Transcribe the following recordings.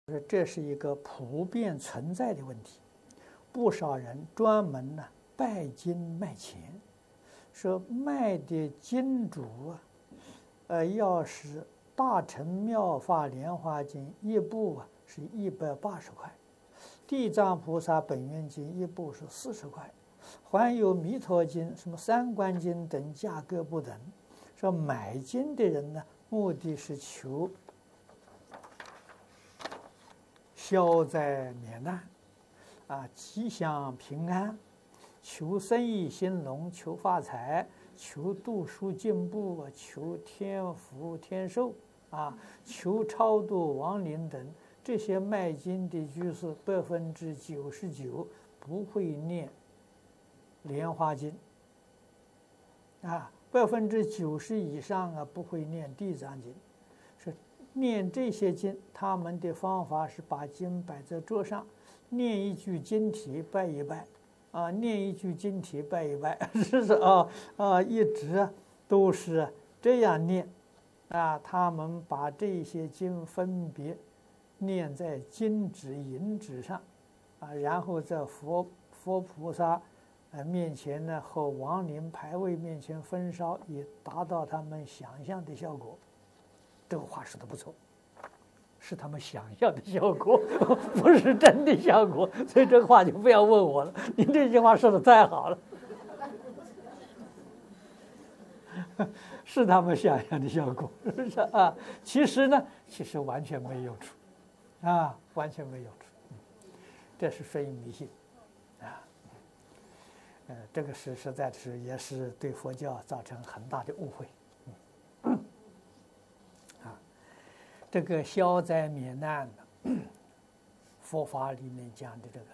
这是一个普遍存在的问题，不少人专门拜金卖钱，说卖的金主要是大乘妙法莲华经一部是180块，地藏菩萨本愿经一部是40块，还有弥陀经、什么三观经等价格不等。说买经的人呢，目的是求消灾免难吉祥平安，求生意兴隆，求发财，求读书进步，求天福天寿求超度亡灵等。这些卖经的居士99%不会念莲花经90%以上不会念地藏经。是念这些经，他们的方法是把经摆在桌上，念一句经题拜一拜念一句经题拜一拜，一直都是这样念他们把这些经分别念在金纸银纸上然后在佛菩萨面前呢和亡灵牌位面前焚烧，以达到他们想象的效果。这个话说的不错，是他们想象的效果，不是真的效果，所以这个话就不要问我了。您这句话说的太好了，是他们想象的效果，是不是其实呢，完全没有处完全没有处，这是属于迷信这个是实在是也是对佛教造成很大的误会这个消灾免难佛法里面讲的这个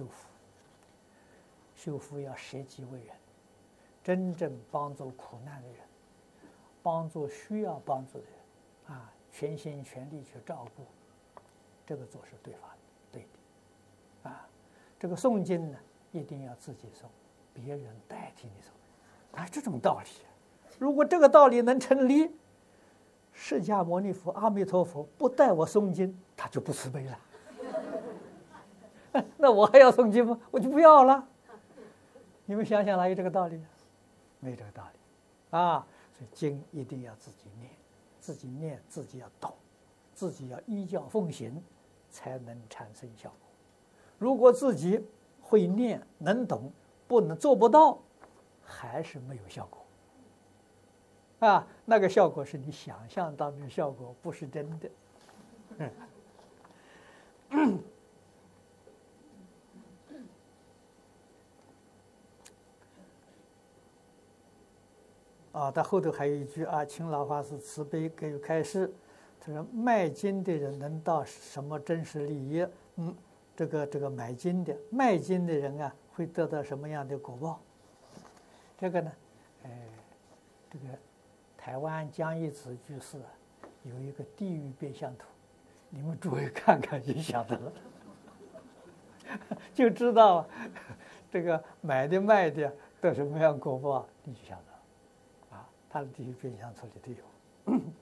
修福要舍己为人，真正帮助苦难的人，帮助需要帮助的人全心全力去照顾，这个做是对法的，对的这个诵经呢，一定要自己诵，别人代替你诵这种道理如果这个道理能成立，释迦牟尼佛、阿弥陀佛不带我诵经，他就不慈悲了那我还要诵经吗？我就不要了。你们想想哪有这个道理？没这个道理所以经一定要自己念，自己要懂，自己要依教奉行，才能产生效果。如果自己会念能懂，做不到，还是没有效果那个效果是你想象当中的效果，不是真的到后头还有一句请老法师慈悲给予开示。他说卖经的人能到什么真实利益？这个买经的卖经的人会得到什么样的果报？这个呢这个台湾江一子居士有一个地狱变相图，你们诸位看看就晓得了就知道这个买的卖的得什么样果报，你就晓得了他的地狱变相图里都有